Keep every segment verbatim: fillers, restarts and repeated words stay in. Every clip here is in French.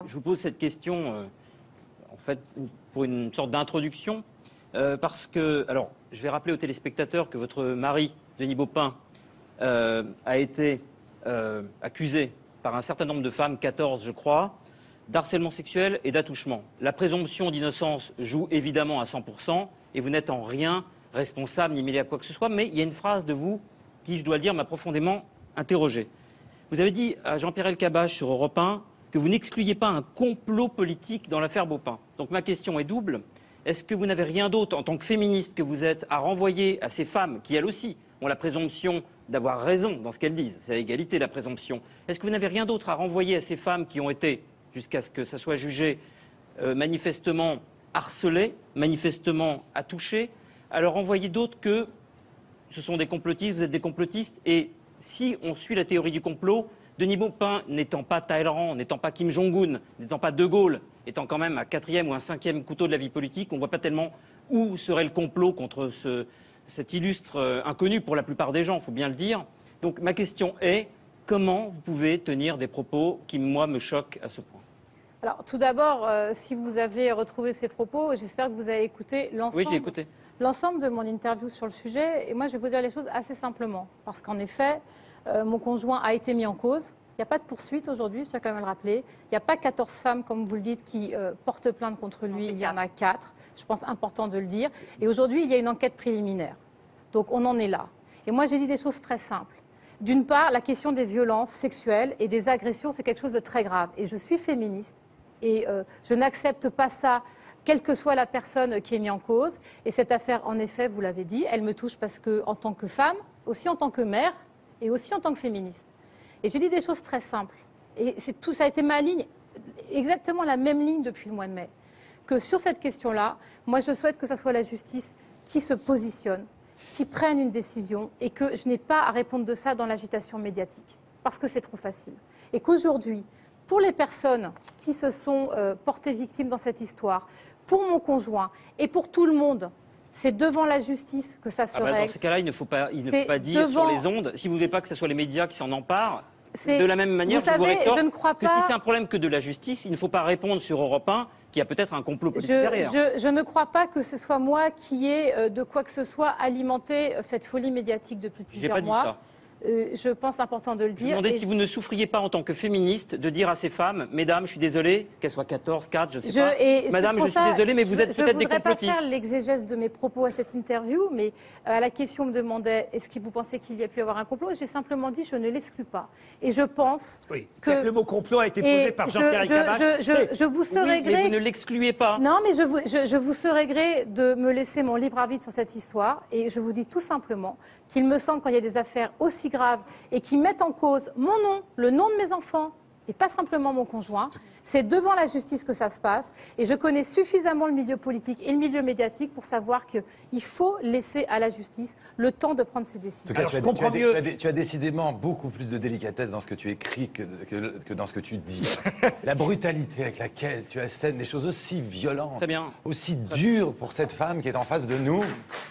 Je vous pose cette question, euh, en fait, pour une sorte d'introduction, euh, parce que, alors, je vais rappeler aux téléspectateurs que votre mari, Denis Baupin, euh, a été euh, accusé par un certain nombre de femmes, quatorze je crois, d'harcèlement sexuel et d'attouchement. La présomption d'innocence joue évidemment à cent pour cent et vous n'êtes en rien responsable ni mêlé à quoi que ce soit, mais il y a une phrase de vous qui, je dois le dire, m'a profondément interrogé. Vous avez dit à Jean-Pierre Elkabbach sur Europe un que vous n'excluiez pas un complot politique dans l'affaire Baupin. Donc ma question est double. Est-ce que vous n'avez rien d'autre, en tant que féministe que vous êtes, à renvoyer à ces femmes qui, elles aussi, ont la présomption d'avoir raison dans ce qu'elles disent? C'est à égalité la présomption. Est-ce que vous n'avez rien d'autre à renvoyer à ces femmes qui ont été, jusqu'à ce que ça soit jugé, euh, manifestement harcelées, manifestement attouchées, à leur renvoyer d'autres que ce sont des complotistes, vous êtes des complotistes, et si on suit la théorie du complot, Denis Baupin n'étant pas Talleyrand, n'étant pas Kim Jong-un, n'étant pas De Gaulle, étant quand même un quatrième ou un cinquième couteau de la vie politique, on ne voit pas tellement où serait le complot contre ce, cet illustre euh, inconnu pour la plupart des gens, il faut bien le dire. Donc ma question est, comment vous pouvez tenir des propos qui, moi, me choquent à ce point? Alors, tout d'abord, euh, si vous avez retrouvé ces propos, j'espère que vous avez écouté l'ensemble. Oui, j'ai écouté. L'ensemble de mon interview sur le sujet, et moi je vais vous dire les choses assez simplement, parce qu'en effet, euh, mon conjoint a été mis en cause. Il n'y a pas de poursuite aujourd'hui, je tiens quand même à le rappeler. Il n'y a pas quatorze femmes, comme vous le dites, qui euh, portent plainte contre lui. Il y en a quatre. Je pense important de le dire. Et aujourd'hui, il y a une enquête préliminaire. Donc on en est là. Et moi, j'ai dit des choses très simples. D'une part, la question des violences sexuelles et des agressions, c'est quelque chose de très grave. Et je suis féministe. Et euh, je n'accepte pas ça, quelle que soit la personne qui est mise en cause. Et cette affaire, en effet, vous l'avez dit, elle me touche parce que, en tant que femme, aussi en tant que mère et aussi en tant que féministe. Et j'ai dit des choses très simples. Et c'est tout, ça a été ma ligne, exactement la même ligne depuis le mois de mai. Que sur cette question-là, moi je souhaite que ce soit la justice qui se positionne, qui prenne une décision et que je n'ai pas à répondre de ça dans l'agitation médiatique. Parce que c'est trop facile. Et qu'aujourd'hui, pour les personnes qui se sont euh, portées victimes dans cette histoire, pour mon conjoint et pour tout le monde, c'est devant la justice que ça se ah bah règle. Dans ces cas-là, il ne faut pas, il ne faut pas dire devant... sur les ondes, si vous ne voulez pas que ce soit les médias qui s'en emparent, c'est... de la même manière, vous je savez, vous rétorque je ne crois que pas... si c'est un problème que de la justice, il ne faut pas répondre sur Europe un qu'il y a peut-être un complot politique je, derrière. Je, je ne crois pas que ce soit moi qui ai, euh, de quoi que ce soit, alimenté euh, cette folie médiatique depuis plusieurs mois. J'ai pas dit ça. Euh, je pense important de le dire. Je me demandais et... si vous ne souffriez pas en tant que féministe de dire à ces femmes, mesdames, je suis désolée, qu'elles soient quatorze, quatre, je ne sais je, pas, et madame, je suis ça, désolée, mais vous je, êtes peut-être des complotistes. Je ne voudrais pas faire l'exégèse de mes propos à cette interview, mais à la question on me demandait, est-ce que vous pensez qu'il y a pu avoir un complot? J'ai simplement dit, je ne l'exclus pas. Et je pense oui, que... le mot complot a été posé par Jean-Pierre Elkabbach. Je, je, je, je vous serais oui, gré... mais vous ne l'excluez pas. Non, mais je vous, je, je vous serais gré de me laisser mon libre arbitre sur cette histoire. Et je vous dis tout simplement qu'il me semble, quand il y a des affaires aussi graves et qui mettent en cause mon nom, le nom de mes enfants, et pas simplement mon conjoint, c'est devant la justice que ça se passe. Et je connais suffisamment le milieu politique et le milieu médiatique pour savoir qu'il faut laisser à la justice le temps de prendre ses décisions. Cas, Alors, tu, as, tu, as, tu, as, tu as décidément beaucoup plus de délicatesse dans ce que tu écris que, que, que dans ce que tu dis. La brutalité avec laquelle tu assènes des choses aussi violentes, Très bien. aussi dures pour cette femme qui est en face de nous.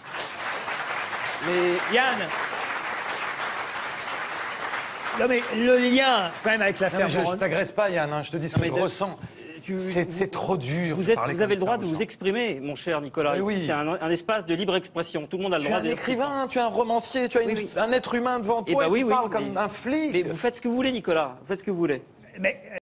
Mais Yann, non mais le lien quand même avec l'affaire. Je ne t'agresse pas, Yann, hein, je te dis ce que je de... ressens. C'est trop dur. Vous, êtes, vous avez le droit de vous exprimer, mon cher Nicolas. Oui, oui. C'est un, un espace de libre expression. Tout le monde a le tu droit de. Tu es un écrivain, tu es un romancier, tu as oui, une, oui. un être humain devant toi. Et bah et oui, tu oui, parles mais, comme un flic. Mais vous faites ce que vous voulez, Nicolas. Vous faites ce que vous voulez. Mais